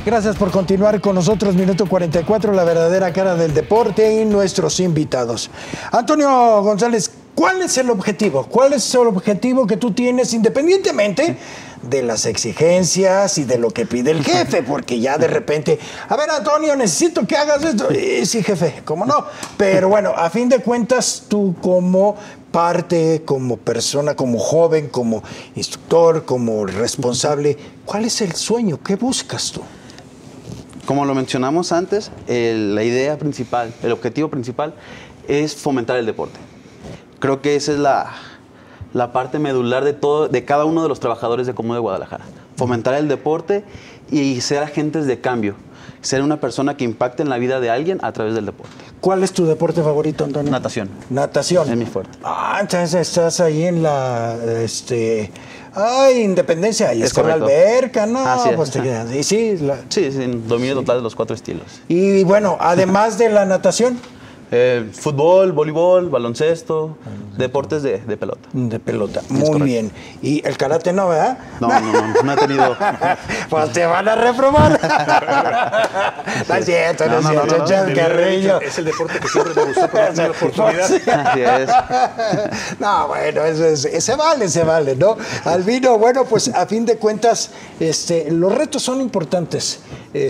Gracias por continuar con nosotros. Minuto 44, la verdadera cara del deporte y nuestros invitados. Antonio González, ¿cuál es el objetivo? ¿Cuál es el objetivo que tú tienes independientemente de las exigencias y de lo que pide el jefe? Porque ya de repente, a ver, Antonio, necesito que hagas esto. Sí, jefe, ¿cómo no? Pero bueno, a fin de cuentas, tú como parte, como persona, como joven, como instructor, como responsable, ¿cuál es el sueño? ¿Qué buscas tú? Como lo mencionamos antes, la idea principal, el objetivo principal es fomentar el deporte. Creo que esa es la parte medular de cada uno de los trabajadores de Común de Guadalajara. Fomentar el deporte y ser agentes de cambio. Ser una persona que impacte en la vida de alguien a través del deporte. ¿Cuál es tu deporte favorito, Antonio? Natación. Natación. Es mi fuerte. Ah, entonces estás ahí en la... Independencia, ahí Es está correcto. la alberca, ¿no? Así es. Pues y sí, Sí, dominio total de los 4 estilos. Y bueno, además de la natación... Fútbol, voleibol, baloncesto, deportes de pelota. De pelota, muy bien. Y el karate no, ¿verdad? No he tenido. Pues te van a reprobar. No es cierto, no es cierto. Chascarrillo. Es el deporte que siempre me gustó, pero no tengo oportunidad. Así es. No, bueno, se vale, ¿no? Albino, bueno, pues a fin de cuentas, los retos son importantes.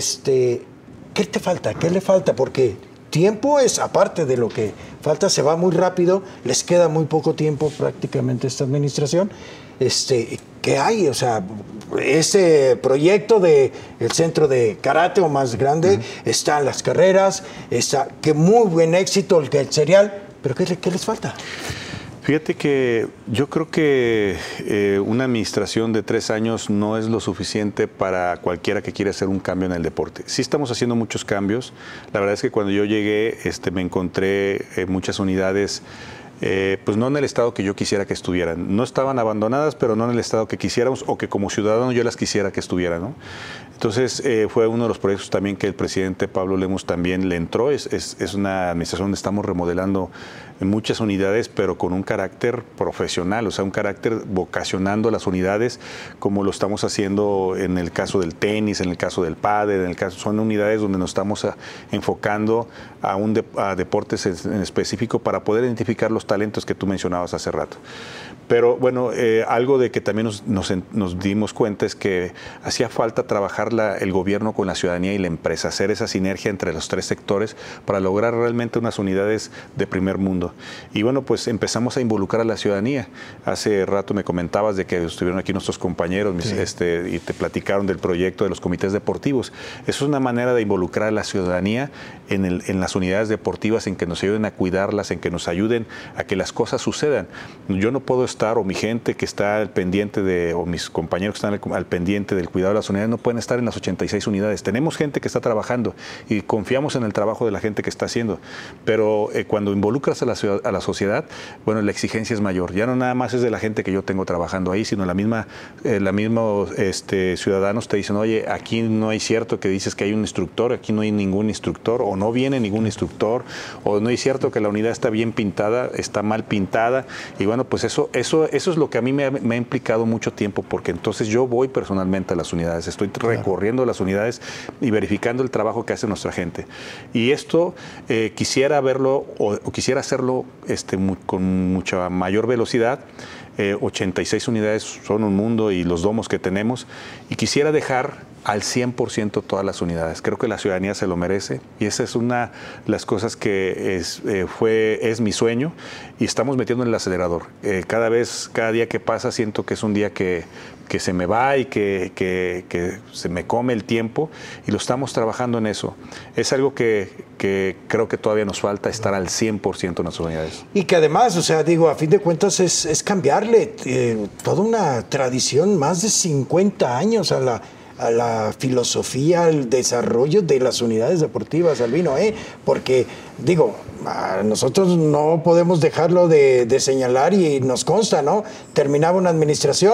¿Qué te falta? ¿Qué le falta? Porque tiempo es, aparte de lo que falta, se va muy rápido, les queda muy poco tiempo prácticamente esta administración. ¿Qué hay? O sea, ese proyecto del centro de karate o más grande, están las carreras, que muy buen éxito el serial, pero ¿qué les falta? Fíjate que yo creo que una administración de 3 años no es lo suficiente para cualquiera que quiera hacer un cambio en el deporte. Sí estamos haciendo muchos cambios. La verdad es que cuando yo llegué me encontré muchas unidades, pues no en el estado que yo quisiera que estuvieran. No estaban abandonadas, pero no en el estado que quisiéramos o que como ciudadano yo las quisiera que estuvieran, ¿no? Entonces fue uno de los proyectos también que el presidente Pablo Lemus también le entró. Es una administración donde estamos remodelando muchas unidades, pero con un carácter profesional, o sea, un carácter vocacionando las unidades, como lo estamos haciendo en el caso del tenis, en el caso del pádel, son unidades donde nos estamos enfocando a deportes en específico para poder identificar los talentos que tú mencionabas hace rato. Pero bueno, algo de que también nos dimos cuenta es que hacía falta trabajar el gobierno con la ciudadanía y la empresa, hacer esa sinergia entre los 3 sectores para lograr realmente unas unidades de primer mundo. Y bueno, pues empezamos a involucrar a la ciudadanía. Hace rato me comentabas de que estuvieron aquí nuestros compañeros y te platicaron del proyecto de los comités deportivos. Eso es una manera de involucrar a la ciudadanía en las unidades deportivas, en que nos ayuden a cuidarlas, en que nos ayuden a que las cosas sucedan. Yo no puedo estar, o mi gente que está al pendiente o mis compañeros que están al pendiente del cuidado de las unidades, no pueden estar en las 86 unidades. Tenemos gente que está trabajando y confiamos en el trabajo de la gente que está haciendo, pero cuando involucras a la sociedad, bueno, la exigencia es mayor. Ya no nada más es de la gente que yo tengo trabajando ahí, sino la misma ciudadanos te dicen, oye, aquí no es cierto que dices que hay un instructor, aquí no hay ningún instructor, o no viene ningún instructor, o no es cierto que la unidad está bien pintada, está mal pintada. Y bueno, pues eso es lo que a mí me ha implicado mucho tiempo, porque entonces yo voy personalmente a las unidades, estoy recorriendo las unidades y verificando el trabajo que hace nuestra gente. Y esto quisiera verlo o quisiera hacerlo con mucha mayor velocidad. 86 unidades son un mundo y los domos que tenemos, y quisiera dejar al 100% todas las unidades. Creo que la ciudadanía se lo merece y esa es una de las cosas que es mi sueño, y estamos metiendo en el acelerador. Cada día que pasa siento que es un día que se me va y que se me come el tiempo, y lo estamos trabajando en eso. Es algo que creo que todavía nos falta, estar al 100% en nuestras unidades. Y que además, o sea, digo, a fin de cuentas es cambiarle toda una tradición, más de 50 años a la filosofía, al desarrollo de las unidades deportivas, Albino, porque, digo, nosotros no podemos dejarlo de señalar, y nos consta, ¿no? Terminaba una administración,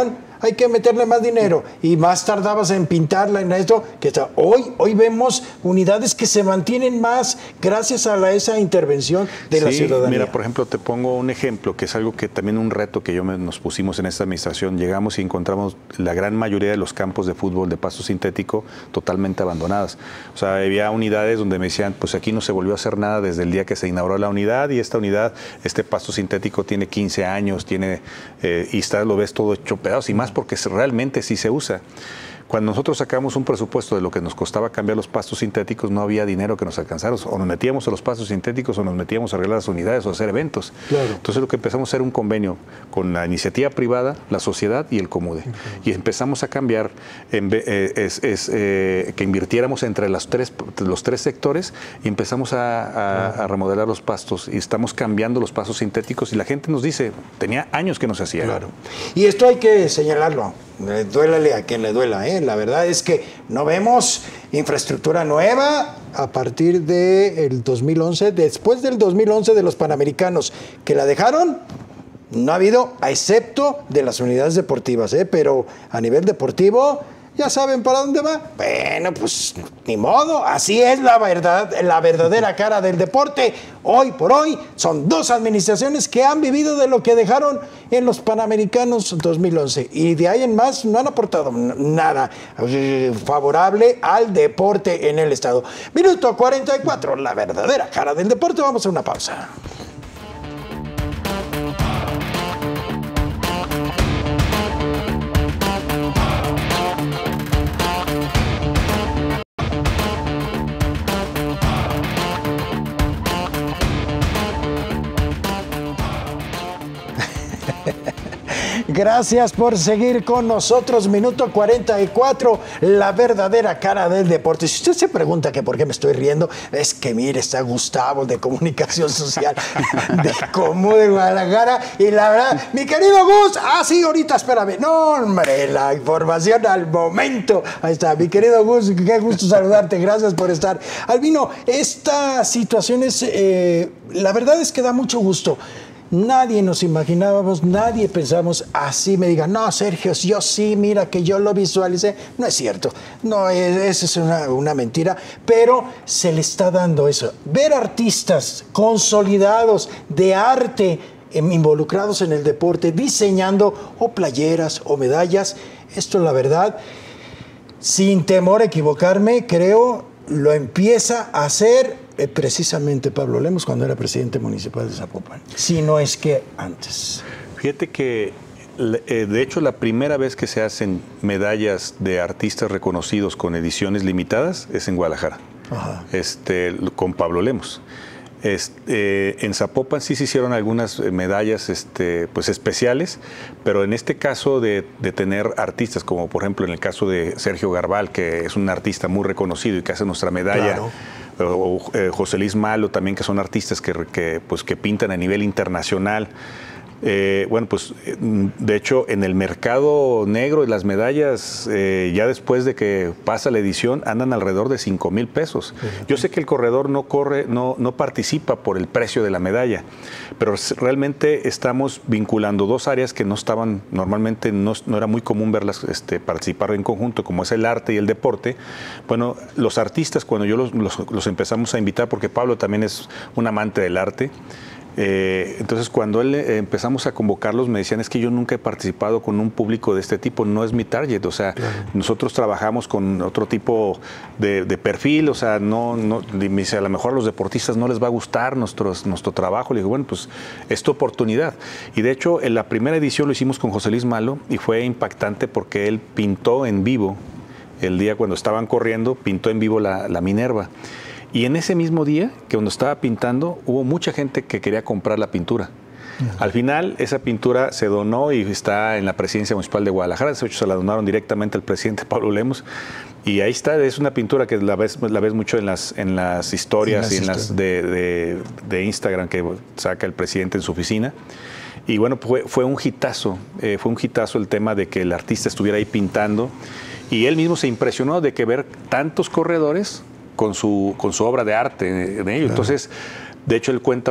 hay que meterle más dinero. Y más tardabas en pintarla, en esto, que está. Hoy vemos unidades que se mantienen más gracias a esa intervención de la ciudadanía. Mira, por ejemplo, te pongo un ejemplo, que es algo que también un reto que nos pusimos en esta administración. Llegamos y encontramos la gran mayoría de los campos de fútbol de pasto sintético totalmente abandonadas. O sea, había unidades donde me decían, pues aquí no se volvió a hacer nada desde el día que se inauguró la unidad, y esta unidad, este pasto sintético tiene 15 años, y lo ves todo hecho pedazos, y más porque realmente sí se usa. Cuando nosotros sacamos un presupuesto de lo que nos costaba cambiar los pastos sintéticos, no había dinero que nos alcanzara. O nos metíamos a los pastos sintéticos o nos metíamos a arreglar las unidades o a hacer eventos. Claro. Entonces lo que empezamos a hacer un convenio con la iniciativa privada, la sociedad y el Comude. Y empezamos a cambiar, que invirtiéramos entre los tres sectores, y empezamos a remodelar los pastos. Y estamos cambiando los pastos sintéticos, y la gente nos dice, tenía años que no se hacía. Claro. Y esto hay que señalarlo. Duélale a quien le duela, ¿eh? La verdad es que no vemos infraestructura nueva a partir del 2011, después del 2011 de los Panamericanos, que la dejaron, no ha habido, excepto de las unidades deportivas, pero a nivel deportivo, ¿ya saben para dónde va? Bueno, pues ni modo, así es la verdad, la verdadera cara del deporte. Hoy por hoy son dos administraciones que han vivido de lo que dejaron en los Panamericanos 2011, y de ahí en más no han aportado nada favorable al deporte en el estado. Minuto 44, la verdadera cara del deporte. Vamos a una pausa. Gracias por seguir con nosotros. Minuto 44, la verdadera cara del deporte. Si usted se pregunta que por qué me estoy riendo, es que mire, está Gustavo de Comunicación Social de Comude Guadalajara, y la verdad, mi querido Gus, sí, ahorita espérame. No, hombre, la información al momento. Ahí está, mi querido Gus, qué gusto saludarte, gracias por estar. Albino, esta situación es, la verdad es que da mucho gusto. Nadie nos imaginábamos, nadie pensamos así. Me digan, no, Sergio, yo sí, mira que yo lo visualicé. No es cierto, no, eso es una mentira, pero se le está dando eso. Ver artistas consolidados de arte involucrados en el deporte, diseñando o playeras o medallas, esto la verdad, sin temor a equivocarme, creo, lo empieza a hacer precisamente Pablo Lemos cuando era presidente municipal de Zapopan, si no es que antes. Fíjate que, de hecho, la primera vez que se hacen medallas de artistas reconocidos con ediciones limitadas es en Guadalajara. Ajá. Con Pablo Lemos. En Zapopan sí se hicieron algunas medallas pues especiales, pero en este caso de tener artistas, como por ejemplo en el caso de Sergio Garbal, que es un artista muy reconocido y que hace nuestra medalla, claro. O José Luis Malo también, que son artistas que pintan a nivel internacional. Bueno, pues de hecho en el mercado negro y las medallas, ya después de que pasa la edición, andan alrededor de 5,000 pesos. Yo sé que el corredor no participa por el precio de la medalla, pero realmente estamos vinculando dos áreas que no estaban, normalmente no era muy común verlas participar en conjunto, como es el arte y el deporte. Bueno, los artistas, cuando yo los empezamos a invitar, porque Pablo también es un amante del arte, entonces cuando empezamos a convocarlos me decían, es que yo nunca he participado con un público de este tipo, no es mi target, o sea, claro. Nosotros trabajamos con otro tipo de perfil, o sea, me dice, a lo mejor a los deportistas no les va a gustar nuestro trabajo. Le digo, bueno, pues es tu oportunidad. Y de hecho en la primera edición lo hicimos con José Luis Malo y fue impactante porque él pintó en vivo, el día cuando estaban corriendo, pintó en vivo la Minerva. Y en ese mismo día, que cuando estaba pintando, hubo mucha gente que quería comprar la pintura. Al final, esa pintura se donó y está en la presidencia municipal de Guadalajara. De hecho, se la donaron directamente al presidente Pablo Lemos. Y ahí está, es una pintura que la ves mucho en las historias y en las de Instagram que saca el presidente en su oficina. Y bueno, fue un hitazo el tema de que el artista estuviera ahí pintando. Y él mismo se impresionó de que ver tantos corredores con su obra de arte de ellos. Entonces, De hecho, él cuenta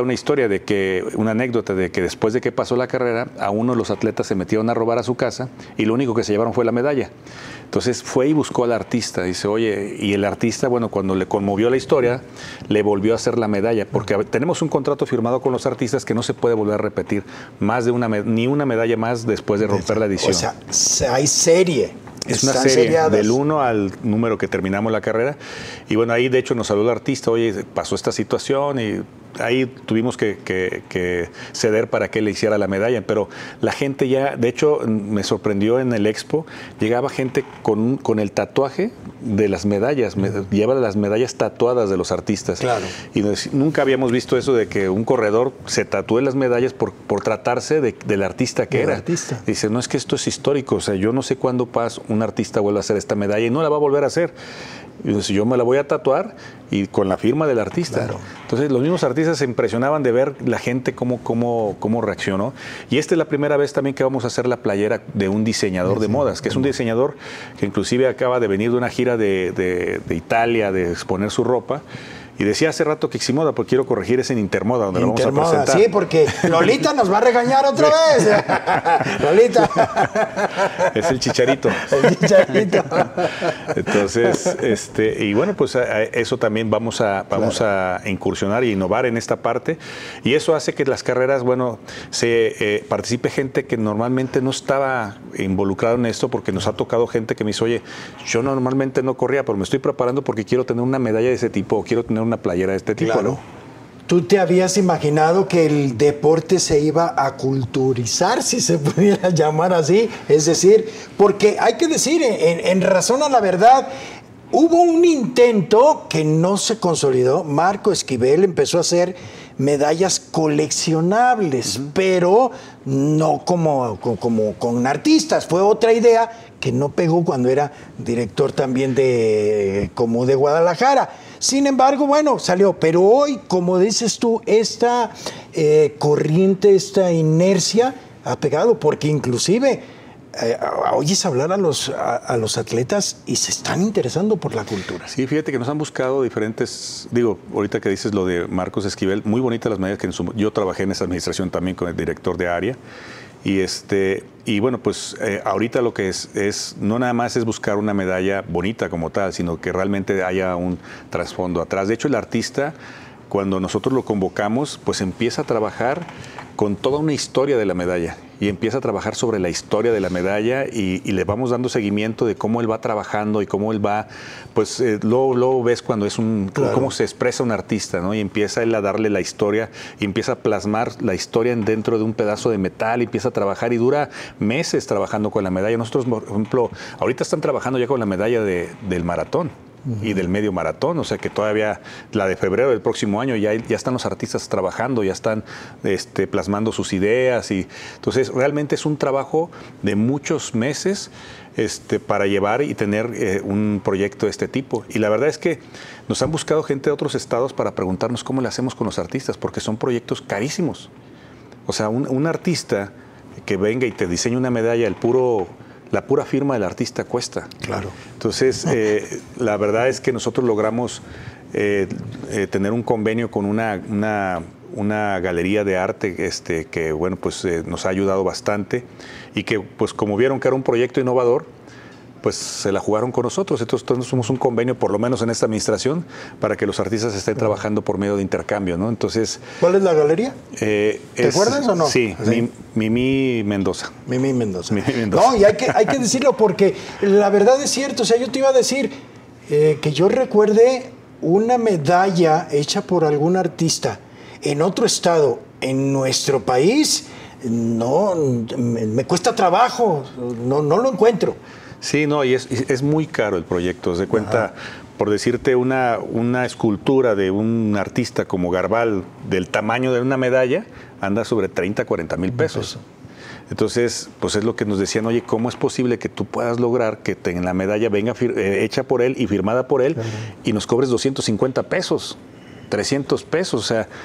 una anécdota de que después de que pasó la carrera, a uno de los atletas se metieron a robar a su casa y lo único que se llevaron fue la medalla. Entonces fue y buscó al artista, dice, oye, y el artista, bueno, cuando le conmovió la historia, le volvió a hacer la medalla, porque tenemos un contrato firmado con los artistas que no se puede volver a repetir ni una medalla más después de romper la edición. O sea, hay serie. Es una serie del 1 al número que terminamos la carrera. Y bueno, ahí de hecho nos habló el artista, oye, pasó esta situación y ahí tuvimos que ceder para que le hiciera la medalla. Pero la gente ya, de hecho, me sorprendió en el Expo, llegaba gente con el tatuaje de las medallas, lleva las medallas tatuadas de los artistas. Claro. Y nunca habíamos visto eso de que un corredor se tatúe las medallas por tratarse del artista que era. Artista. Dice, no, es que esto es histórico, o sea, yo no sé cuándo un artista vuelva a hacer esta medalla y no la va a volver a hacer. Y dice, yo me la voy a tatuar y con la firma del artista. Claro. Entonces los mismos artistas se impresionaban de ver la gente cómo reaccionó. Y esta es la primera vez también que vamos a hacer la playera de un diseñador de modas, que es un diseñador que inclusive acaba de venir de una gira de Italia, de exponer su ropa. Y decía hace rato que Ximoda, pues quiero corregir, es en Intermoda, donde lo vamos a presentar. Sí, porque Lolita nos va a regañar otra vez. Lolita. Es el Chicharito. El Chicharito. Entonces, y bueno, pues a eso también vamos a incursionar e innovar en esta parte. Y eso hace que las carreras, bueno, participe gente que normalmente no estaba involucrada en esto, porque nos ha tocado gente que me dice, oye, yo normalmente no corría, pero me estoy preparando porque quiero tener una medalla de ese tipo, o quiero tener una playera de este tipo, claro. ¿no? ¿Tú te habías imaginado que el deporte se iba a culturizar, si se pudiera llamar así? Es decir, porque hay que decir, en razón a la verdad, hubo un intento que no se consolidó. Marco Esquivel empezó a hacer medallas coleccionables, pero no como con artistas. Fue otra idea que no pegó cuando era director también de Guadalajara. Sin embargo, bueno, salió. Pero hoy, como dices tú, esta corriente, esta inercia ha pegado, porque inclusive oyes hablar a los atletas y se están interesando por la cultura. Sí, fíjate que nos han buscado diferentes, ahorita que dices lo de Marcos Esquivel, muy bonitas las medallas que yo trabajé en esa administración también con el director de área. Y bueno, pues ahorita lo que es no nada más es buscar una medalla bonita como tal, sino que realmente haya un trasfondo atrás. De hecho, el artista, cuando nosotros lo convocamos, pues empieza a trabajar con toda una historia de la medalla y empieza a trabajar sobre la historia de la medalla y le vamos dando seguimiento de cómo él va trabajando y cómo él va, pues luego ves cuando es claro, cómo se expresa un artista, ¿no? Y empieza él a darle la historia y empieza a plasmar la historia dentro de un pedazo de metal y empieza a trabajar y dura meses trabajando con la medalla. Nosotros, por ejemplo, ahorita están trabajando ya con la medalla del maratón y del medio maratón, o sea que todavía la de febrero del próximo año ya están los artistas trabajando, ya están plasmando sus ideas y entonces realmente es un trabajo de muchos meses para llevar y tener un proyecto de este tipo. Y la verdad es que nos han buscado gente de otros estados para preguntarnos cómo le hacemos con los artistas, porque son proyectos carísimos. O sea, un artista que venga y te diseñe una medalla, la pura firma del artista cuesta. Claro. Entonces, la verdad es que nosotros logramos tener un convenio con una galería de arte que, bueno, pues nos ha ayudado bastante y que, pues como vieron que era un proyecto innovador, pues se la jugaron con nosotros. Entonces, somos un convenio, por lo menos en esta administración, para que los artistas estén trabajando por medio de intercambio, ¿no? Entonces... ¿Cuál es la galería? ¿Te acuerdas o no? Sí, Mimi Mendoza. Mimi Mendoza. Mimi Mendoza. No, y hay que decirlo porque la verdad es cierto. O sea, yo te iba a decir que yo recuerde una medalla hecha por algún artista en otro estado, en nuestro país, no, me cuesta trabajo, no lo encuentro. Sí, no, y es muy caro el proyecto. Se cuenta, por decirte, una escultura de un artista como Garbal del tamaño de una medalla, anda sobre 30, 40 mil pesos. Entonces, pues es lo que nos decían, oye, ¿cómo es posible que tú puedas lograr que en la medalla venga hecha por él y firmada por él y nos cobres 250 pesos, 300 pesos? O sea,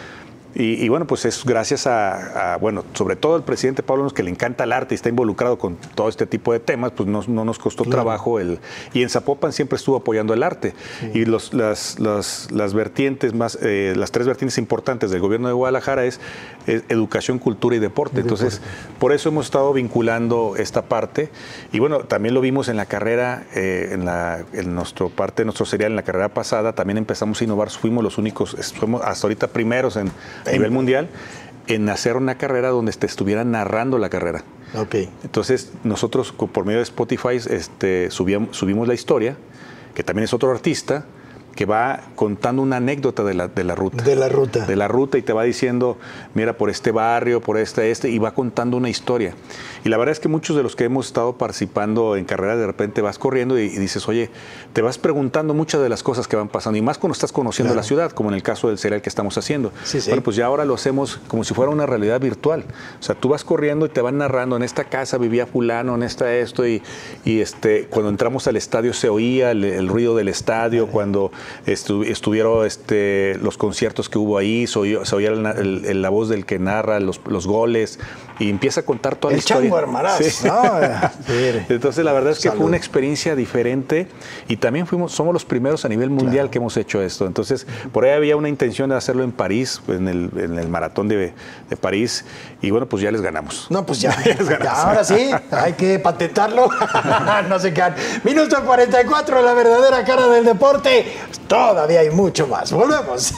Y bueno, pues es gracias bueno, sobre todo al presidente Pablo Lemus, que le encanta el arte y está involucrado con todo este tipo de temas, pues no nos costó trabajo. Y en Zapopan siempre estuvo apoyando el arte. Sí. Y las vertientes más, las tres vertientes importantes del gobierno de Guadalajara es educación, cultura y deporte. Entonces, por eso hemos estado vinculando esta parte. Y bueno, también lo vimos en la carrera, en nuestro serial, en la carrera pasada, también empezamos a innovar, fuimos los únicos, fuimos hasta ahorita primeros a nivel mundial en hacer una carrera donde te estuvieran narrando la carrera. Okay. Entonces, nosotros por medio de Spotify subimos la historia, que también es otro artista, que va contando una anécdota de la ruta. De la ruta. De la ruta, y te va diciendo, mira, por este barrio, por y va contando una historia. Y la verdad es que muchos de los que hemos estado participando en carreras, de repente vas corriendo y dices, oye, te vas preguntando muchas de las cosas que van pasando, y más cuando estás conociendo la ciudad, como en el caso del serial que estamos haciendo. Sí, sí. Bueno, pues ya ahora lo hacemos como si fuera una realidad virtual. O sea, tú vas corriendo y te van narrando, en esta casa vivía fulano, en esto, y cuando entramos al estadio se oía el ruido del estadio, cuando estuvieron los conciertos que hubo ahí, se oía la voz del que narra los goles, y empieza a contar toda la historia. El Chango Armarás, sí. ¿no? Entonces la verdad es que fue una experiencia diferente, y también somos los primeros a nivel mundial que hemos hecho esto. Entonces por ahí había una intención de hacerlo en París, en el maratón de París, y bueno, pues ya les ganamos. No, pues ya ahora sí, hay que patentarlo. No se quedan. Minuto 44, la verdadera cara del deporte. Todavía hay mucho más. Volvemos.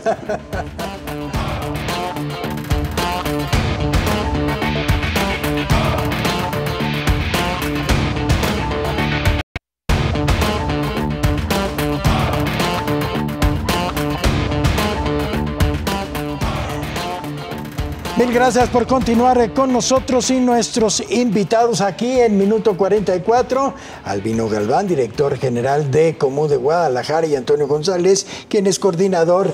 Mil gracias por continuar con nosotros y nuestros invitados aquí en Minuto 44. Albino Galván, director general de Comú de Guadalajara, y Antonio González, quien es coordinador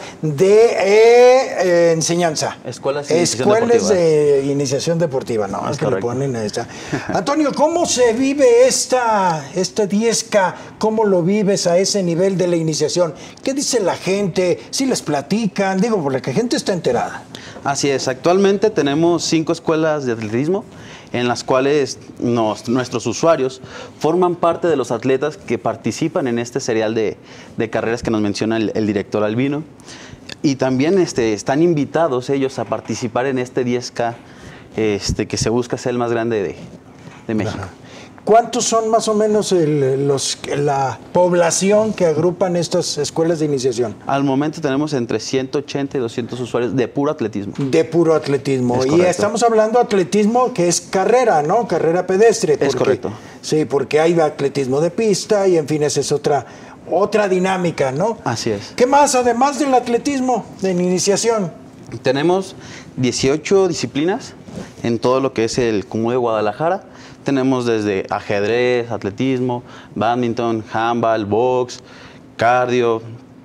de enseñanza. Escuelas de iniciación deportiva. No, es que le ponen a esta. Antonio, ¿cómo se vive esta 10K? ¿Cómo lo vives a ese nivel de la iniciación? ¿Qué dice la gente? ¿Si les platican? Digo, porque la gente está enterada. Así es, actualmente tenemos 5 escuelas de atletismo en las cuales nuestros usuarios forman parte de los atletas que participan en este serial de carreras que nos menciona el director Albino, y también están invitados ellos a participar en este 10K que se busca ser el más grande de México. Ajá. ¿Cuántos son más o menos la población que agrupan estas escuelas de iniciación? Al momento tenemos entre 180 y 200 usuarios de puro atletismo. De puro atletismo. Y estamos hablando de atletismo que es carrera, ¿no? Carrera pedestre. Es correcto. Sí, porque hay atletismo de pista y, en fin, esa es otra dinámica, ¿no? Así es. ¿Qué más, además del atletismo de iniciación? Tenemos 18 disciplinas en todo lo que es el Comú de Guadalajara. Tenemos desde ajedrez, atletismo, bádminton, handball, box, cardio,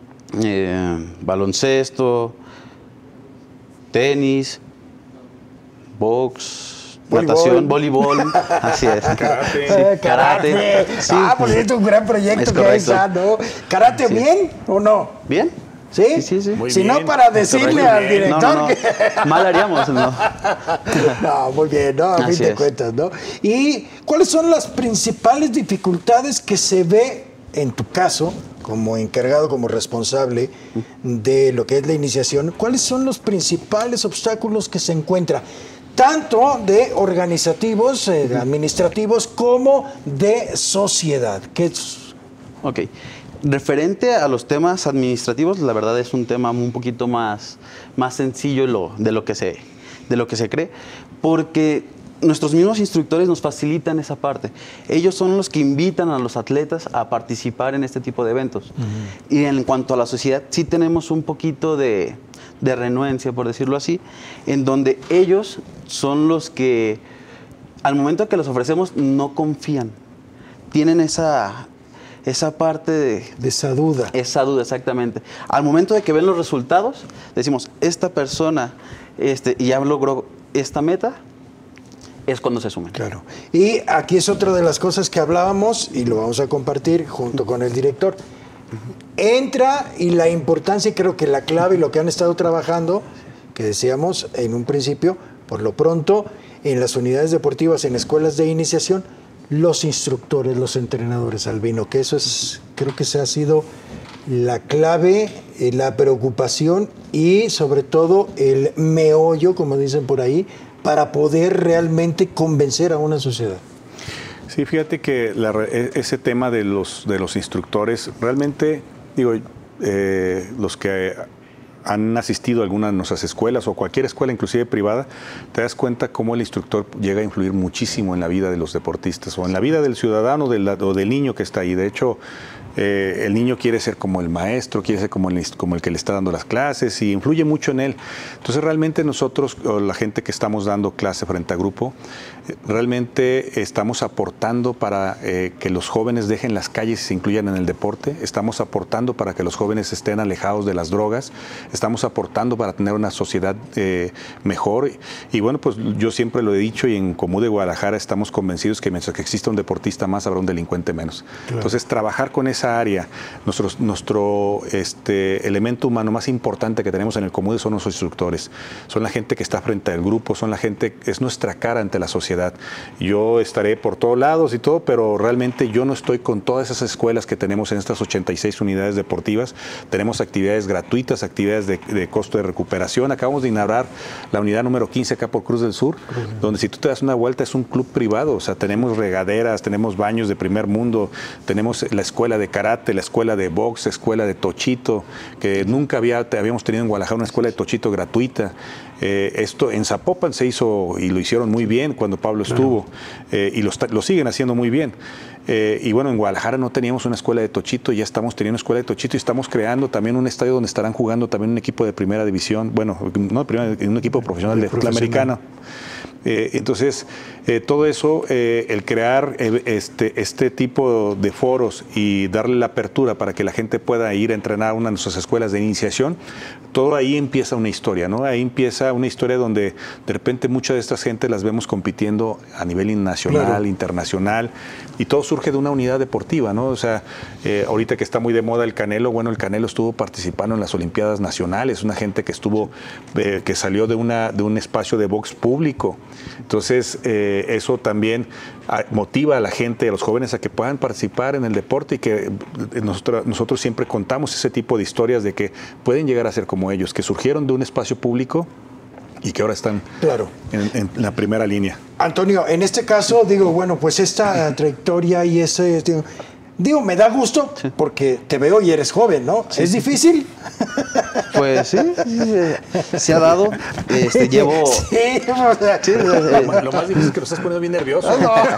baloncesto, tenis, box, natación, voleibol. Así es. Karate. Sí, karate. Sí. Pues es un gran proyecto que hay, ¿no? ¿Karate bien o no? ¿Bien? ¿Sí? Sí. Si no, para decirle al director no. que... Mal haríamos, ¿no? No, muy bien, ¿no? A mí te cuentas, ¿no? ¿Y cuáles son las principales dificultades que se ve en tu caso, como encargado, como responsable de lo que es la iniciación? ¿Cuáles son los principales obstáculos que se encuentra? Tanto de organizativos, administrativos, como de sociedad. Ok. Referente a los temas administrativos, la verdad es un tema un poquito más sencillo de lo que se cree, porque nuestros mismos instructores nos facilitan esa parte. Ellos son los que invitan a los atletas a participar en este tipo de eventos. Y en cuanto a la sociedad, sí tenemos un poquito de renuencia, por decirlo así, en donde ellos son los que, al momento que los ofrecemos, no confían. Tienen esa parte de esa duda. Esa duda, exactamente. Al momento de que ven los resultados, decimos, esta persona ya logró esta meta, es cuando se sumen. Claro. Y aquí es otra de las cosas que hablábamos, y lo vamos a compartir junto con el director. Entra, y la importancia, y creo que la clave y lo que han estado trabajando, que decíamos en un principio, por lo pronto, en las unidades deportivas, en escuelas de iniciación, los instructores, los entrenadores, Albino, que eso es, creo que se ha sido la clave, la preocupación y sobre todo el meollo, como dicen por ahí, para poder realmente convencer a una sociedad. Sí, fíjate que ese tema de los instructores, realmente, digo, los que han asistido a alguna de nuestras escuelas o cualquier escuela, inclusive privada, te das cuenta cómo el instructor llega a influir muchísimo en la vida de los deportistas o en la vida del ciudadano o del niño que está ahí. De hecho, el niño quiere ser como el maestro, quiere ser como el que le está dando las clases y influye mucho en él. Entonces realmente nosotros, o la gente que estamos dando clase frente a grupo, realmente estamos aportando para que los jóvenes dejen las calles y se incluyan en el deporte, estamos aportando para que los jóvenes estén alejados de las drogas, estamos aportando para tener una sociedad mejor. Y bueno, pues yo siempre lo he dicho y en Comú de Guadalajara estamos convencidos que mientras que exista un deportista más, habrá un delincuente menos. Claro. Entonces, trabajar con esa área, nuestro elemento humano más importante que tenemos en el Comú son los instructores, son la gente que está frente al grupo, son la gente, es nuestra cara ante la sociedad. Yo estaré por todos lados y todo, pero realmente yo no estoy con todas esas escuelas que tenemos en estas 86 unidades deportivas. Tenemos actividades gratuitas, actividades de costo de recuperación. Acabamos de inaugurar la unidad número 15 acá por Cruz del Sur, donde si tú te das una vuelta es un club privado, o sea, tenemos regaderas, tenemos baños de primer mundo, tenemos la escuela de karate, la escuela de box, escuela de tochito, que nunca habíamos tenido en Guadalajara una escuela de tochito gratuita. Esto en Zapopan se hizo y lo hicieron muy bien cuando Pablo estuvo, y lo siguen haciendo muy bien. Y bueno, en Guadalajara no teníamos una escuela de tochito, ya estamos teniendo una escuela de tochito y estamos creando también un estadio donde estarán jugando también un equipo de primera división, bueno, no de primera, un equipo profesional de fútbol americano. Entonces, todo eso, el crear este tipo de foros y darle la apertura para que la gente pueda ir a entrenar a una de nuestras escuelas de iniciación, todo ahí empieza una historia, ¿no? Ahí empieza una historia donde de repente muchas de estas gente las vemos compitiendo a nivel nacional, claro, internacional, y todo surge de una unidad deportiva, ¿no? O sea, ahorita que está muy de moda el Canelo, bueno, el Canelo estuvo participando en las Olimpiadas Nacionales, una gente que estuvo, que salió de un espacio de box público. Entonces, eso también motiva a la gente, a los jóvenes, a que puedan participar en el deporte y que nosotros siempre contamos ese tipo de historias de que pueden llegar a ser como ellos, que surgieron de un espacio público y que ahora están, claro, en la primera línea. Antonio, en este caso, digo, bueno, pues esta trayectoria y ese... Digo, me da gusto porque te veo y eres joven, ¿no? Sí. ¿Es difícil? Pues sí, se ha dado. Llevo... Sí, lo más difícil es que lo estás poniendo bien nervioso.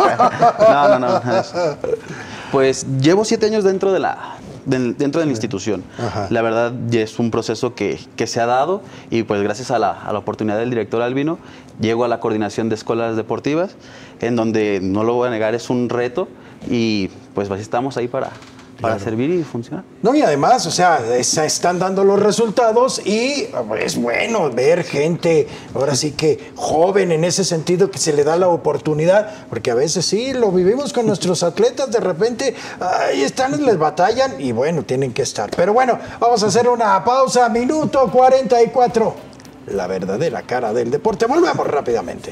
No. Pues llevo 7 años dentro de la institución. Ajá. La verdad, ya es un proceso que se ha dado y pues gracias a la oportunidad del director Albino, llego a la coordinación de escuelas deportivas, en donde, no lo voy a negar, es un reto y pues estamos ahí para servir y funcionar. No, y además, o sea, se están dando los resultados y es bueno ver gente, ahora sí que joven en ese sentido, que se le da la oportunidad, porque a veces sí, lo vivimos con nuestros atletas, de repente, ahí están, les batallan y bueno, tienen que estar. Pero bueno, vamos a hacer una pausa, minuto 44. La verdadera cara del deporte. Volvemos rápidamente.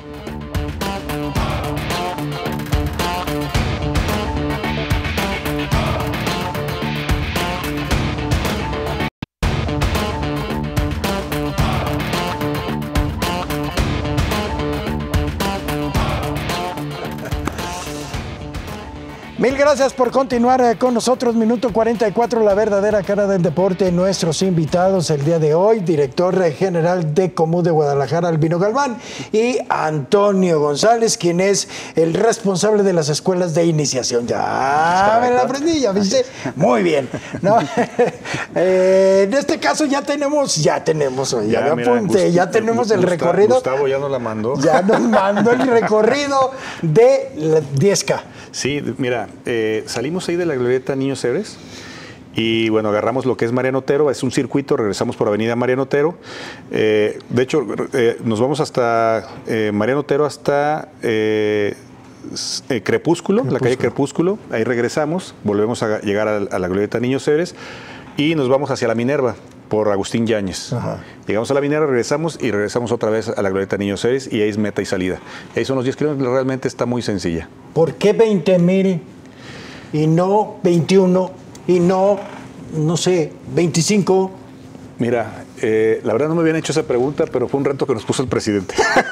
Mil gracias por continuar con nosotros. Minuto 44, la verdadera cara del deporte. Nuestros invitados el día de hoy, director general de Comú de Guadalajara, Albino Galván, y Antonio González, quien es el responsable de las escuelas de iniciación. Ya me la aprendí, ya viste. Muy bien, ¿no? En este caso ya tenemos, ya tenemos el recorrido. Gustavo ya nos la mandó. Ya nos mandó el recorrido de la 10K. Sí, mira, salimos ahí de la glorieta Niños Héroes y bueno, agarramos lo que es Mariano Otero, es un circuito, regresamos por Avenida Mariano Otero. De hecho, nos vamos hasta Mariano Otero hasta Crepúsculo, la calle Crepúsculo, ahí regresamos, volvemos a llegar a la glorieta Niños Héroes y nos vamos hacia la Minerva. por Agustín Yáñez. Ajá. Llegamos a la Minera, regresamos otra vez a la Glorieta Niño Ceres y ahí es meta y salida. Ahí son los 10 kilómetros, realmente está muy sencilla. ¿Por qué 20,000 y no 21 y no sé, 25? Mira, la verdad no me habían hecho esa pregunta, pero fue un reto que nos puso el presidente.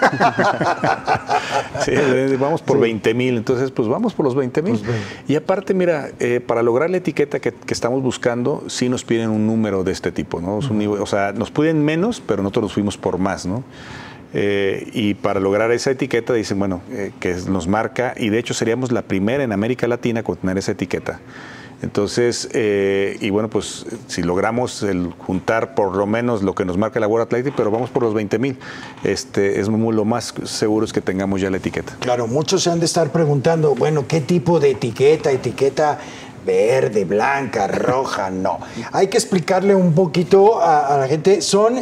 Sí, vamos por 20,000, entonces pues vamos por los 20,000. Pues y aparte, mira, para lograr la etiqueta que estamos buscando, sí nos piden un número de este tipo, ¿no? Es un nivel, o sea, nos piden menos, pero nosotros nos fuimos por más, ¿no? Y para lograr esa etiqueta dicen, bueno, que nos marca, y de hecho seríamos la primera en América Latina con tener esa etiqueta. Entonces, y bueno, pues si logramos juntar por lo menos lo que nos marca la World Athletic, pero vamos por los 20,000, lo más seguro es que tengamos ya la etiqueta. Claro, muchos se han de estar preguntando, bueno, ¿qué tipo de etiqueta? ¿Etiqueta verde, blanca, roja? No. Hay que explicarle un poquito a la gente. Son,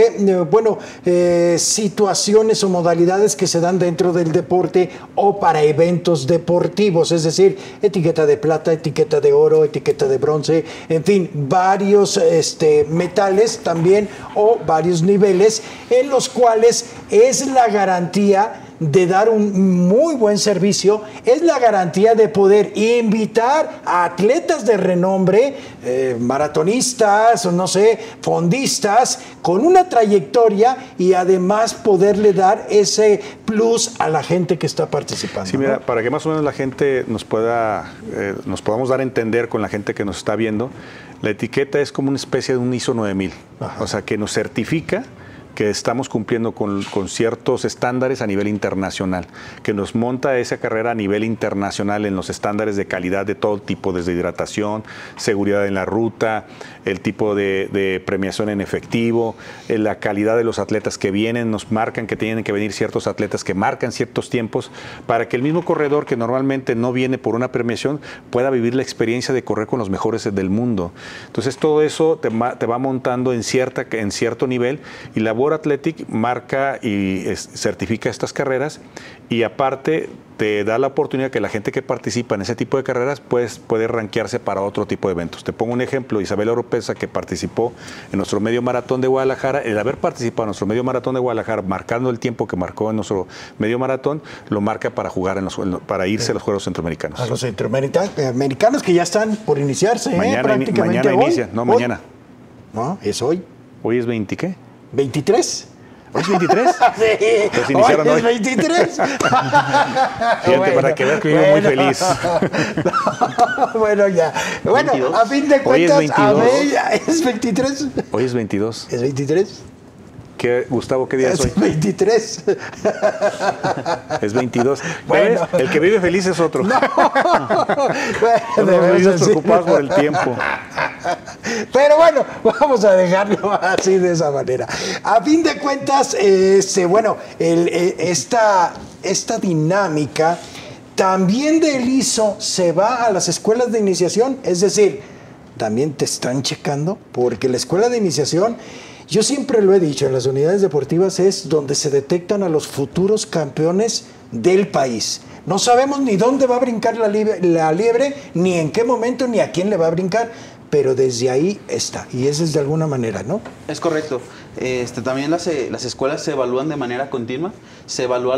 situaciones o modalidades que se dan dentro del deporte o para eventos deportivos, es decir, etiqueta de plata, etiqueta de oro, etiqueta de bronce, en fin, varios metales también o varios niveles en los cuales es la garantía de dar un muy buen servicio, es la garantía de poder invitar a atletas de renombre, maratonistas, o no sé, fondistas, con una trayectoria y además poderle dar ese plus a la gente que está participando. Sí, mira, ¿no? Para que más o menos la gente nos podamos dar a entender con la gente que nos está viendo, la etiqueta es como una especie de un ISO 9000, o sea, que nos certifica que estamos cumpliendo con ciertos estándares a nivel internacional, que nos monta esa carrera a nivel internacional en los estándares de calidad de todo tipo, desde hidratación, seguridad en la ruta, el tipo de premiación en efectivo, la calidad de los atletas que vienen, nos marcan que tienen que venir ciertos atletas que marcan ciertos tiempos, para que el mismo corredor que normalmente no viene por una premiación pueda vivir la experiencia de correr con los mejores del mundo. Entonces todo eso te va montando en cierto nivel, y la World Athletic marca y certifica estas carreras, y aparte te da la oportunidad que la gente que participa en ese tipo de carreras puede rankearse para otro tipo de eventos. Te pongo un ejemplo: Isabel Oropesa, que participó en nuestro medio maratón de Guadalajara, el haber participado en nuestro medio maratón de Guadalajara, marcando el tiempo que marcó en nuestro medio maratón, lo marca para jugar para irse a los Juegos Centroamericanos. A los centroamericanos que ya están por iniciarse, prácticamente mañana hoy. inicia, no, mañana. No, es hoy. ¿Hoy es 20 qué? 23. ¿Hoy es 23? Sí, pues iniciaron hoy es 23. Fíjate, bueno, para que veas que vivo muy feliz. Bueno, ya. Bueno, 22. A fin de Hoy es cuentas, 22. ¿es 23? Hoy es 22. ¿Es 23? Gustavo, ¿qué día es hoy? Es 23. Es 22. Bueno. ¿Ves? El que vive feliz es otro. No. Bueno, estamos preocupados por el tiempo. Pero bueno, vamos a dejarlo así, de esa manera. A fin de cuentas, esta dinámica también del ISO se va a las escuelas de iniciación. Es decir, también te están checando, porque la escuela de iniciación, yo siempre lo he dicho, en las unidades deportivas es donde se detectan a los futuros campeones del país. No sabemos ni dónde va a brincar la liebre, ni en qué momento, ni a quién le va a brincar, pero desde ahí está, y eso es de alguna manera, ¿no? Es correcto. También las escuelas se evalúan de manera continua, se evalúa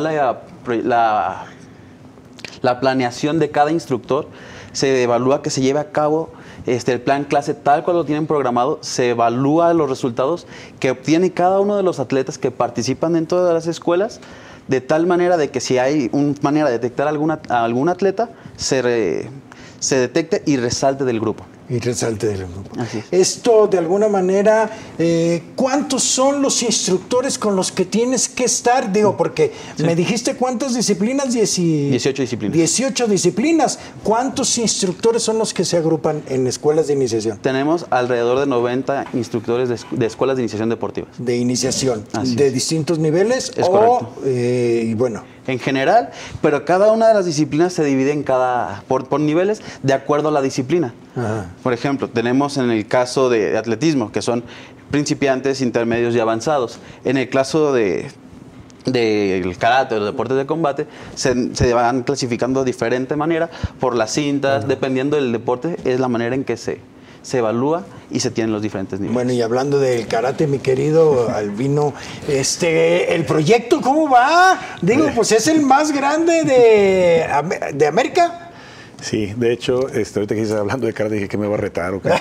la planeación de cada instructor, se evalúa que se lleve a cabo el plan clase tal cual lo tienen programado, se evalúa los resultados que obtiene cada uno de los atletas que participan en todas las escuelas, de tal manera de que si hay una manera de detectar a algún atleta, se detecte y resalte del grupo. Y resalte del grupo. Así es. Esto, de alguna manera, ¿cuántos son los instructores con los que tienes que estar? Digo, porque me dijiste cuántas disciplinas. 18 disciplinas. 18 disciplinas. ¿Cuántos instructores son los que se agrupan en escuelas de iniciación? Tenemos alrededor de 90 instructores de escuelas de iniciación deportivas. De iniciación. Así de es. distintos niveles. Es correcto. Y bueno. En general, pero cada una de las disciplinas se divide por niveles de acuerdo a la disciplina. Ajá. Por ejemplo, tenemos en el caso de atletismo, que son principiantes, intermedios y avanzados. En el caso del karate o los deportes de combate, se van clasificando de diferente manera por las cintas, dependiendo del deporte, es la manera en que se se evalúa y se tienen los diferentes niveles. Bueno, y hablando del karate, mi querido Albino, el proyecto, ¿cómo va? Digo, pues es el más grande de América. Sí, de hecho, ahorita que estás hablando de karate, dije que me va a retar o qué.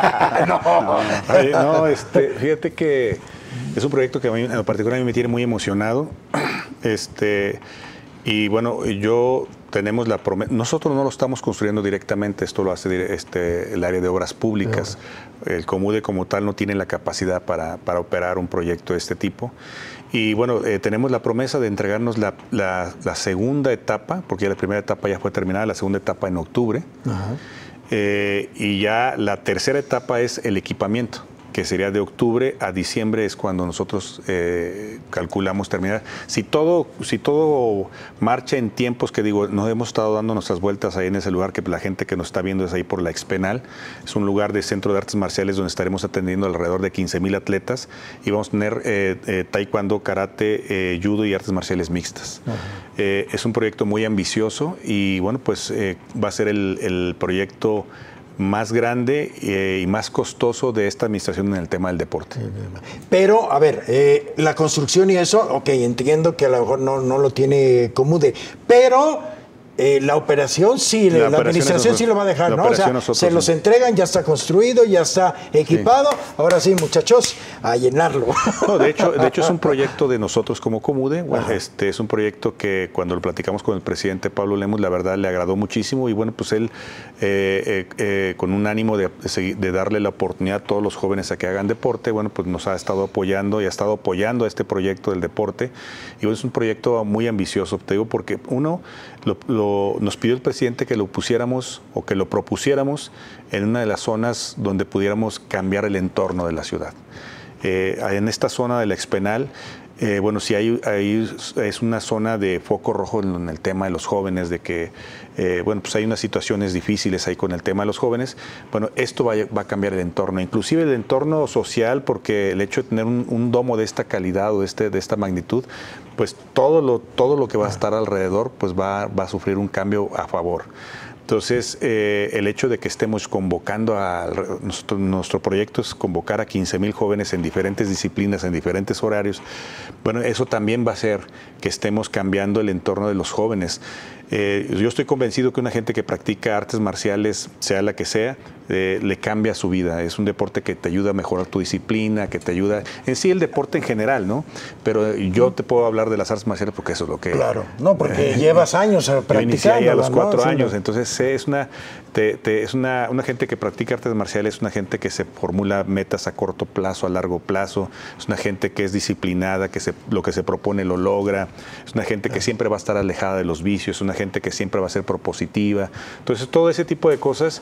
Fíjate que es un proyecto que a mí, en particular, a mí me tiene muy emocionado. Y bueno, tenemos la promesa. Nosotros no lo estamos construyendo directamente, esto lo hace el área de obras públicas. El COMUDE como tal no tiene la capacidad para operar un proyecto de este tipo. Y bueno, tenemos la promesa de entregarnos la segunda etapa, porque ya la primera etapa ya fue terminada, la segunda etapa en octubre. Y ya la tercera etapa es el equipamiento, que sería de octubre a diciembre, es cuando nosotros calculamos terminar. Si todo marcha en tiempos que digo, nos hemos estado dando nuestras vueltas ahí en ese lugar, que la gente que nos está viendo es ahí por la Expenal, es un lugar de centro de artes marciales donde estaremos atendiendo alrededor de 15,000 atletas y vamos a tener taekwondo, karate, judo y artes marciales mixtas. Es un proyecto muy ambicioso y bueno, pues va a ser el proyecto más grande y más costoso de esta administración en el tema del deporte. Pero, a ver, la construcción y eso, ok, entiendo que a lo mejor no lo tiene COMUDE, pero la operación sí, la administración sí lo va a dejar, ¿no? O sea, se los entregan, ya está construido, ya está equipado, ahora sí, muchachos, a llenarlo. No, de hecho es un proyecto de nosotros como COMUDE. Bueno, es un proyecto que cuando lo platicamos con el presidente Pablo Lemos, la verdad le agradó muchísimo y bueno, pues él con un ánimo de darle la oportunidad a todos los jóvenes a que hagan deporte, bueno, pues nos ha estado apoyando y ha estado apoyando a este proyecto del deporte. Y bueno, es un proyecto muy ambicioso, te digo, porque uno, nos pidió el presidente que lo pusiéramos o que lo propusiéramos en una de las zonas donde pudiéramos cambiar el entorno de la ciudad. En esta zona de la Expenal, bueno, sí es una zona de foco rojo en el tema de los jóvenes, de que, bueno, pues hay unas situaciones difíciles ahí con el tema de los jóvenes. Bueno, esto va a cambiar el entorno, inclusive el entorno social, porque el hecho de tener un domo de esta calidad o de esta magnitud, pues todo lo que va a estar alrededor, pues va a sufrir un cambio a favor. Entonces, el hecho de que estemos convocando nuestro proyecto es convocar a 15,000 jóvenes en diferentes disciplinas, en diferentes horarios. Bueno, eso también va a hacer que estemos cambiando el entorno de los jóvenes. Yo estoy convencido que una gente que practica artes marciales, sea la que sea, le cambia su vida. Es un deporte que te ayuda a mejorar tu disciplina, que te ayuda en sí el deporte en general, ¿no? Pero yo te puedo hablar de las artes marciales porque eso es lo que... Claro, no, porque llevas años practicando. Yo inicié ahí a los 4 años, entonces es una gente que practica artes marciales, es una gente que se formula metas a corto plazo, a largo plazo, es una gente que es disciplinada, que lo que se propone lo logra, es una gente que siempre va a estar alejada de los vicios, es una gente que siempre va a ser propositiva. Entonces, todo ese tipo de cosas,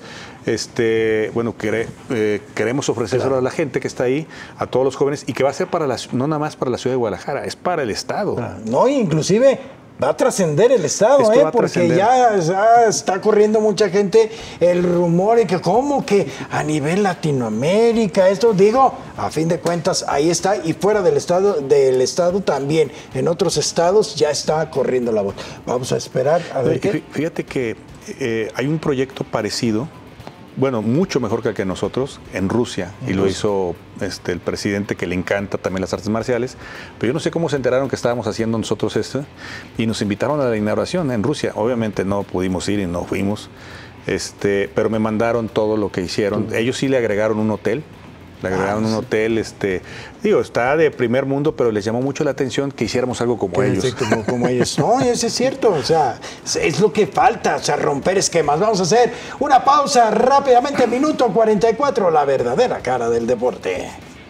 bueno, queremos ofrecérselo a la gente que está ahí, a todos los jóvenes, y que va a ser no nada más para la ciudad de Guadalajara, es para el Estado. No, inclusive va a trascender el Estado, porque ya está corriendo mucha gente el rumor de que como que a nivel Latinoamérica, esto digo, a fin de cuentas ahí está, y fuera del Estado también, en otros estados ya está corriendo la voz. Vamos a esperar a ver qué. Fíjate que hay un proyecto parecido, bueno, mucho mejor que el que nosotros, en Rusia, y lo hizo el presidente, que le encanta también las artes marciales, pero yo no sé cómo se enteraron que estábamos haciendo nosotros esto, y nos invitaron a la inauguración en Rusia. Obviamente no pudimos ir y no fuimos, pero me mandaron todo lo que hicieron. Ellos sí le agregaron un hotel. Le agregaron un hotel, digo, está de primer mundo, pero les llamó mucho la atención que hiciéramos algo como ellos. Como ellos. No, eso es cierto, o sea, es lo que falta, o sea, romper esquemas. Vamos a hacer una pausa rápidamente, minuto 44, la verdadera cara del deporte.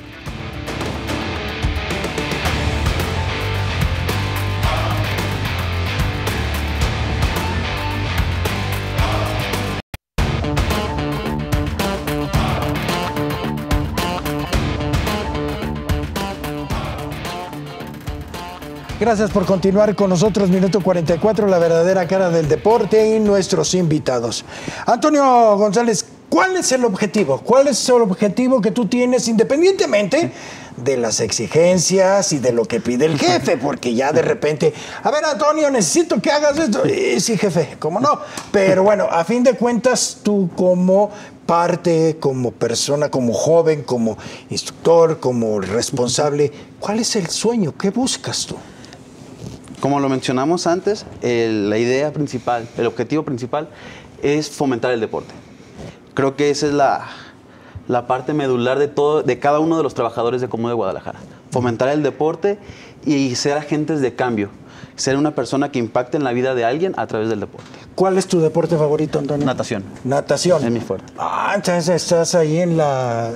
Gracias por continuar con nosotros. Minuto 44, la verdadera cara del deporte y nuestros invitados. Antonio González, ¿Cuál es el objetivo? ¿Cuál es el objetivo que tú tienes independientemente de las exigencias y de lo que pide el jefe? Porque ya de repente, a ver, Antonio, necesito que hagas esto. Sí, jefe, ¿cómo no? Pero bueno, a fin de cuentas, tú como parte, como persona, como joven, como instructor, como responsable, ¿cuál es el sueño? ¿Qué buscas tú? Como lo mencionamos antes, la idea principal, el objetivo principal es fomentar el deporte. Creo que esa es la parte medular de cada uno de los trabajadores de Comu de Guadalajara. Fomentar el deporte y ser agentes de cambio. Ser una persona que impacte en la vida de alguien a través del deporte. ¿Cuál es tu deporte favorito, Antonio? Natación. Natación. Es mi fuerte. Ah, entonces estás ahí en la...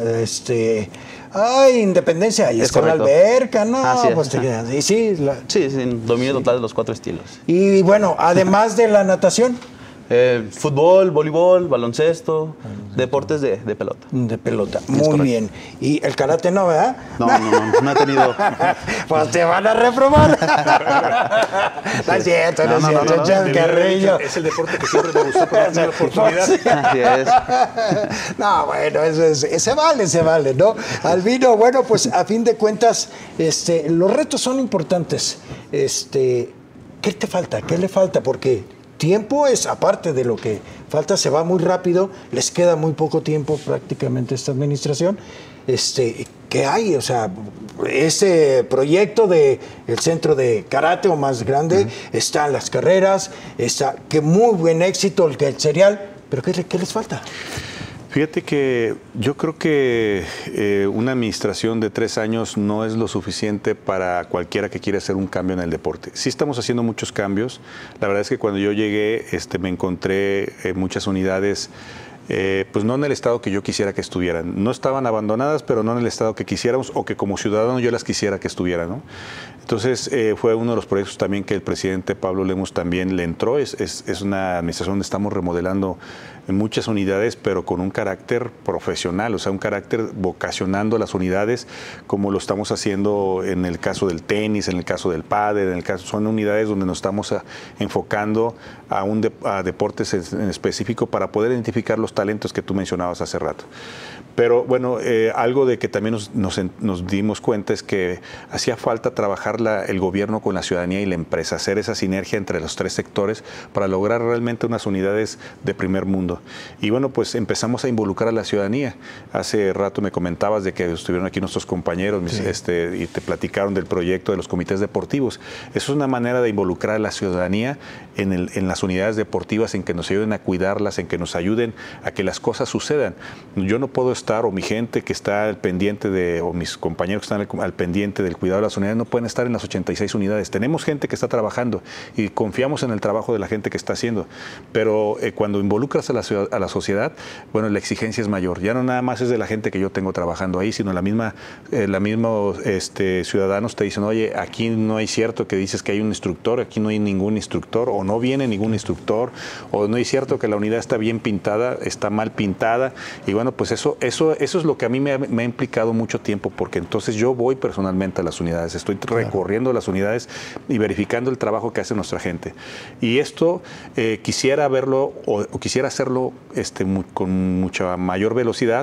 Independencia, ahí está la alberca, ¿no? Así es. Pues y sí, sí, dominio total de los 4 estilos. Y bueno, además de la natación... Fútbol, voleibol, baloncesto, deportes de pelota. De pelota, muy bien. ¿Y el karate no, verdad? No he tenido. Pues te van a reprobar. No es cierto, no es cierto. Carrillo. Es el deporte que siempre me gustó, pero no tengo oportunidad. Así es. No, bueno, se vale, ¿no? Albino, bueno, pues a fin de cuentas, los retos son importantes. ¿Qué te falta? ¿Qué le falta? Porque tiempo es, aparte de lo que falta, se va muy rápido, les queda muy poco tiempo prácticamente esta administración. ¿Qué hay? O sea, ese proyecto del centro de karate o más grande, están las carreras, está que muy buen éxito el serial, pero ¿qué les falta? Fíjate que yo creo que una administración de 3 años no es lo suficiente para cualquiera que quiera hacer un cambio en el deporte. Sí estamos haciendo muchos cambios. La verdad es que cuando yo llegué me encontré muchas unidades, pues no en el estado que yo quisiera que estuvieran. No estaban abandonadas, pero no en el estado que quisiéramos o que como ciudadano yo las quisiera que estuvieran, ¿no? Entonces fue uno de los proyectos también que el presidente Pablo Lemos también le entró. Es una administración donde estamos remodelando en muchas unidades, pero con un carácter profesional, o sea, un carácter vocacionando las unidades, como lo estamos haciendo en el caso del tenis, en el caso del pádel, son unidades donde nos estamos enfocando a deportes en específico para poder identificar los talentos que tú mencionabas hace rato. Pero bueno, algo de que también nos dimos cuenta es que hacía falta trabajar el gobierno con la ciudadanía y la empresa, hacer esa sinergia entre los 3 sectores para lograr realmente unas unidades de primer mundo. Y bueno, pues empezamos a involucrar a la ciudadanía. Hace rato me comentabas de que estuvieron aquí nuestros compañeros y te platicaron del proyecto de los comités deportivos. Eso es una manera de involucrar a la ciudadanía en las unidades deportivas, en que nos ayuden a cuidarlas, en que nos ayuden a que las cosas sucedan. Yo no puedo estar, o mi gente que está al pendiente o mis compañeros que están al pendiente del cuidado de las unidades, no pueden estar en las 86 unidades. Tenemos gente que está trabajando y confiamos en el trabajo de la gente que está haciendo, pero cuando involucras a la sociedad, bueno, la exigencia es mayor. Ya no nada más es de la gente que yo tengo trabajando ahí, sino la misma ciudadanos te dicen, oye, aquí no es cierto que dices que hay un instructor, aquí no hay ningún instructor, o no viene ningún instructor, o no es cierto que la unidad está bien pintada, está mal pintada. Y bueno, pues eso es lo que a mí me ha implicado mucho tiempo, porque entonces yo voy personalmente a las unidades, estoy recorriendo las unidades y verificando el trabajo que hace nuestra gente. Y esto quisiera verlo o quisiera hacerlo con mucha mayor velocidad.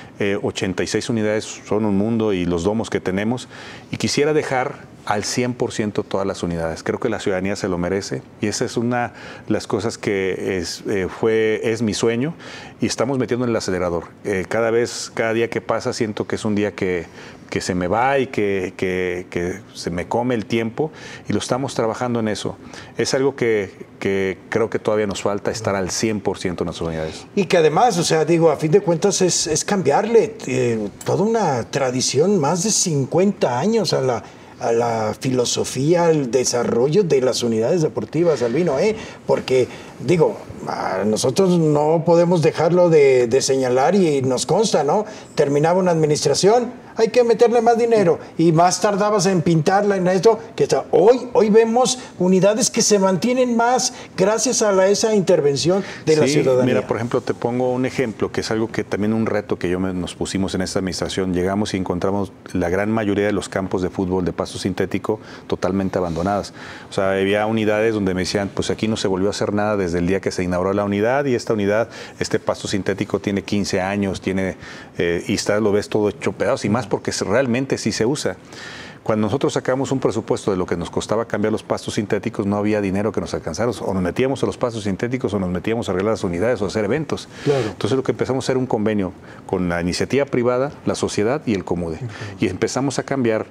86 unidades son un mundo y los domos que tenemos, y quisiera dejar al 100% todas las unidades. Creo que la ciudadanía se lo merece y esa es una de las cosas que es mi sueño, y estamos metiendo en el acelerador. Cada día que pasa siento que es un día que se me va y que se me come el tiempo, y lo estamos trabajando en eso. Es algo que creo que todavía nos falta, estar al 100% en nuestras unidades. Y que además, o sea, digo, a fin de cuentas es cambiarle toda una tradición, más de 50 años a la filosofía, al desarrollo de las unidades deportivas, Albino, porque, digo, nosotros no podemos dejarlo de señalar, y nos consta, ¿no? Terminaba una administración, hay que meterle más dinero, y más tardabas en pintarla en esto, que está. Hoy vemos unidades que se mantienen más gracias a esa intervención de la ciudadanía. Mira, por ejemplo, te pongo un ejemplo, que es algo que también un reto que nos pusimos en esta administración. Llegamos y encontramos la gran mayoría de los campos de fútbol de pasto sintético totalmente abandonadas. O sea, había unidades donde me decían, pues aquí no se volvió a hacer nada desde el día que se inauguró la unidad, y esta unidad, este pasto sintético tiene 15 años, y lo ves todo hecho pedazos, y más porque realmente sí se usa. Cuando nosotros sacamos un presupuesto de lo que nos costaba cambiar los pastos sintéticos, no había dinero que nos alcanzara. O nos metíamos a los pastos sintéticos o nos metíamos a arreglar las unidades o a hacer eventos. Claro. Entonces lo que empezamos a hacer un convenio con la iniciativa privada, la sociedad y el Comude. Y empezamos a cambiar,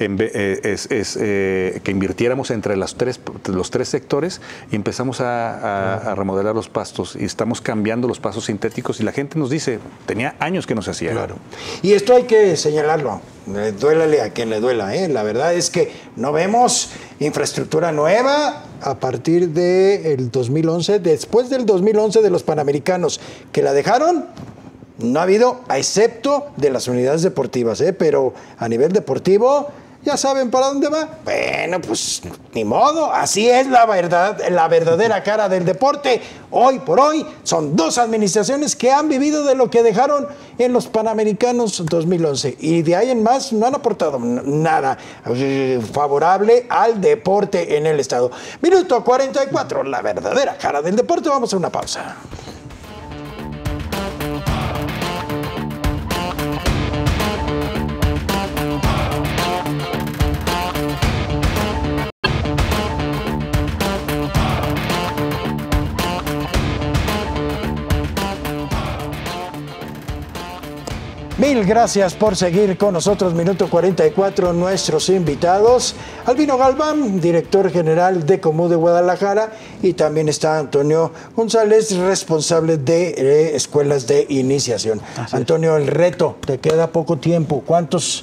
que invirtiéramos entre los tres sectores, y empezamos a remodelar los pastos. Y estamos cambiando los pastos sintéticos, y la gente nos dice, tenía años que no se hacía. Claro. Y esto hay que señalarlo. Duélale a quien le duela, ¿eh? La verdad es que no vemos infraestructura nueva a partir del 2011, después del 2011 de los Panamericanos, que la dejaron, no ha habido, excepto de las unidades deportivas, pero a nivel deportivo, ¿ya saben para dónde va? Bueno, pues ni modo, así es la verdad, la verdadera cara del deporte. Hoy por hoy son dos administraciones que han vivido de lo que dejaron en los Panamericanos 2011, y de ahí en más no han aportado nada favorable al deporte en el estado. Minuto 44, la verdadera cara del deporte. Vamos a una pausa. Mil gracias por seguir con nosotros. Minuto 44, nuestros invitados. Albino Galván, director general de Comude Guadalajara, y también está Antonio González, responsable de escuelas de iniciación. Antonio, el reto, te queda poco tiempo. ¿Cuántos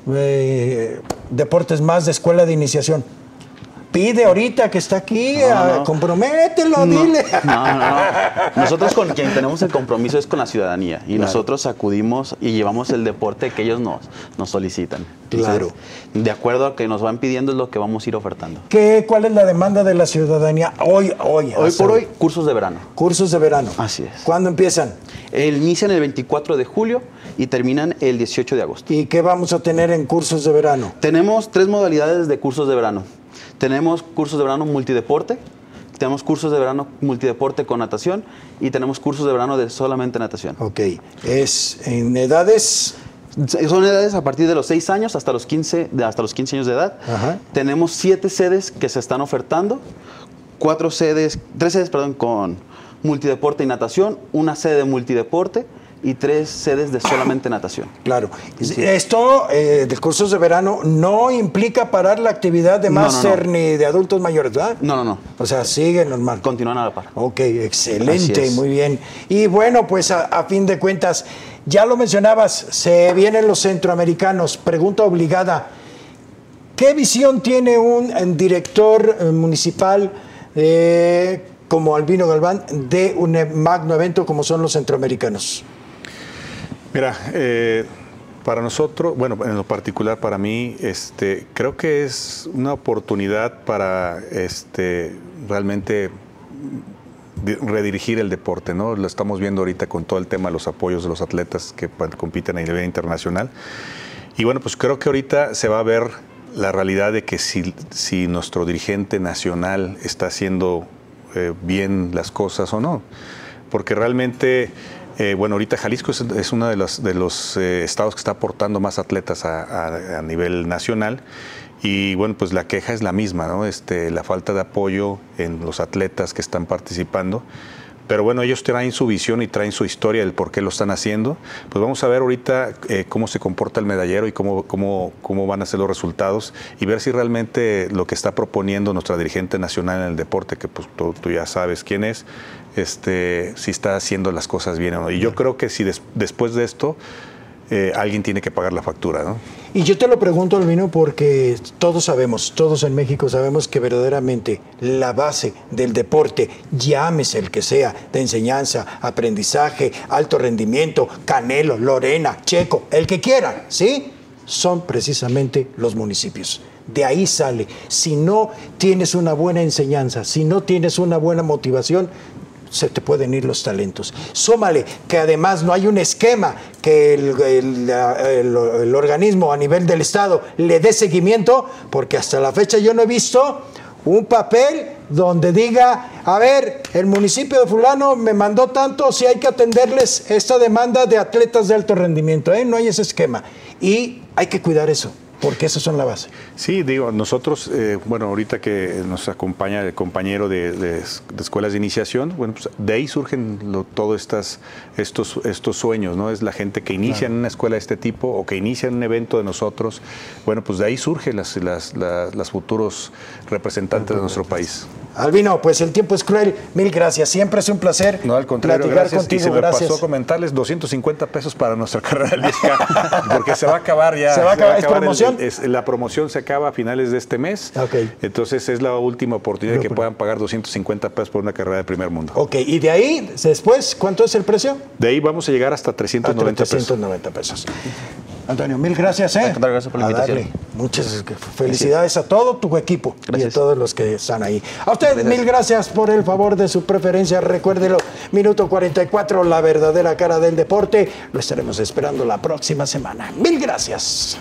deportes más de escuela de iniciación? Pide ahorita que está aquí, compromételo, dile. No. Nosotros con quien tenemos el compromiso es con la ciudadanía, y nosotros acudimos y llevamos el deporte que ellos nos solicitan. Claro. Entonces, de acuerdo a lo que nos van pidiendo es lo que vamos a ir ofertando. ¿Cuál es la demanda de la ciudadanía hoy por hoy? Cursos de verano. Cursos de verano. Así es. ¿Cuándo empiezan? Inician el 24 de julio y terminan el 18 de agosto. ¿Y qué vamos a tener en cursos de verano? Tenemos 3 modalidades de cursos de verano. Tenemos cursos de verano multideporte, tenemos cursos de verano multideporte con natación, y tenemos cursos de verano de solamente natación. Ok. ¿Es en edades? Son edades a partir de los 6 años hasta los 15 años de edad. Ajá. Tenemos 7 sedes que se están ofertando, 3 sedes con multideporte y natación, una sede de multideporte y 3 sedes de solamente natación. Claro. Esto de cursos de verano no implica parar la actividad de máster ni de adultos mayores, ¿verdad? No. O sea, sigue normal. Continúan a la par. Ok, excelente, muy bien. Y bueno, pues a fin de cuentas, ya lo mencionabas, se vienen los centroamericanos. Pregunta obligada. ¿Qué visión tiene un director municipal como Albino Galván de un magno evento como son los centroamericanos? Mira, para nosotros, bueno, en lo particular para mí, creo que es una oportunidad para realmente redirigir el deporte, ¿no? Lo estamos viendo ahorita con todo el tema de los apoyos de los atletas que compiten a nivel internacional. Y bueno, pues creo que ahorita se va a ver la realidad de que si nuestro dirigente nacional está haciendo bien las cosas o no. Porque realmente, bueno, ahorita Jalisco es uno de los estados que está aportando más atletas a nivel nacional. Y bueno, pues la queja es la misma, ¿no? La falta de apoyo en los atletas que están participando. Pero bueno, ellos traen su visión y traen su historia del por qué lo están haciendo. Pues vamos a ver ahorita cómo se comporta el medallero y cómo van a ser los resultados, y ver si realmente lo que está proponiendo nuestra dirigente nacional en el deporte, que pues tú ya sabes quién es, si está haciendo las cosas bien o no. Y yo creo que si después de esto alguien tiene que pagar la factura, ¿no? Y yo te lo pregunto, Albino, porque todos en México sabemos que verdaderamente la base del deporte, llámese el que sea, de enseñanza, aprendizaje, alto rendimiento, Canelo, Lorena, Checo, el que quieran, ¿sí? Son precisamente los municipios. De ahí sale. Si no tienes una buena enseñanza, si no tienes una buena motivación, se te pueden ir los talentos. Súmale que además no hay un esquema que el organismo a nivel del Estado le dé seguimiento, porque hasta la fecha yo no he visto un papel donde diga, a ver, el municipio de fulano me mandó tanto, si hay que atenderles esta demanda de atletas de alto rendimiento, ¿eh? No hay ese esquema. Y hay que cuidar eso, porque esas son la base. Sí, digo, nosotros, bueno, ahorita que nos acompaña el compañero de escuelas de iniciación, bueno, pues de ahí surgen todos estos sueños, ¿no? Es la gente que inicia en una escuela de este tipo o que inicia en un evento de nosotros, bueno, pues de ahí surgen las futuros representantes de nuestro país. Albino, pues el tiempo es cruel. Mil gracias. Siempre es un placer no, al contrario, platicar gracias. contigo. Y se me gracias. pasó comentarles 250 pesos para nuestra carrera del 10K, porque se va a acabar ya. ¿Se va a acabar? ¿Es promoción? La promoción se acaba a finales de este mes. Okay. Entonces es la última oportunidad de que puedan pagar 250 pesos por una carrera de primer mundo. Ok, y de ahí, después, ¿cuánto es el precio? De ahí vamos a llegar hasta 390 pesos. 390 pesos. Antonio, mil gracias. Gracias por la invitación. Darle. Muchas felicidades a todo tu equipo y a todos los que están ahí. A ustedes, mil gracias por el favor de su preferencia. Recuérdelo, minuto 44, la verdadera cara del deporte. Lo estaremos esperando la próxima semana. Mil gracias.